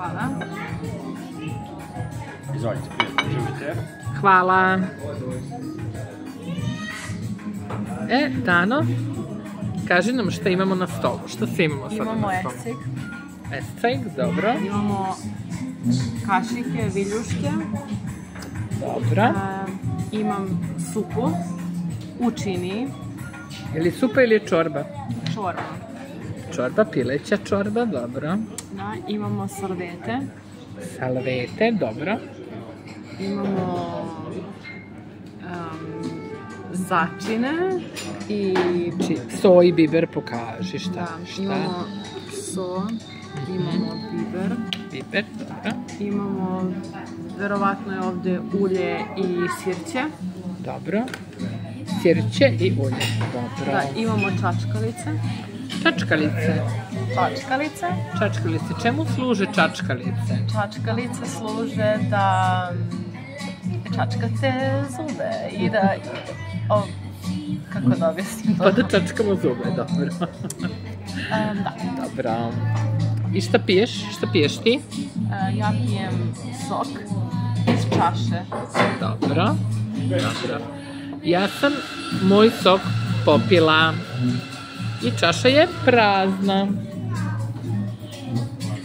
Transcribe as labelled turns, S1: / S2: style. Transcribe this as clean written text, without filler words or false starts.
S1: Hvala.
S2: Izvolite, uživajte.
S3: Hvala. Dano, kaži nam šta imamo na stolu. Šta sve imamo sad na stolu?
S1: Imamo esceg.
S3: Esceg, dobro.
S1: Imamo kašike, viljuške.
S3: Dobro.
S1: Imam supu u čini.
S3: Je li supa ili je čorba?
S1: Čorba.
S3: Čorba, pileća čorba, dobro.
S1: Da, imamo salvete.
S3: Salvete, dobro.
S1: Imamo začine i...
S3: So i biber pokaži šta.
S1: Da, imamo so, imamo biber.
S3: Biber, dobro.
S1: Imamo, verovatno je ovde ulje i sirće.
S3: Dobro. Sirće i ulje, dobro.
S1: Da, imamo čačkalice.
S3: Čačkalice.
S1: Čačkalice.
S3: Čačkalice. Čemu služe čačkalice?
S1: Čačkalice služe da čačkate zube i da... kako da objasnim to?
S3: Pa da čačkamo zube, dobro.
S1: Da.
S3: Dobro. I šta piješ? Šta piješ ti?
S1: Ja pijem sok iz čaše.
S3: Dobro. Dobro. Ja sam moj sok popila i čaša je prazna.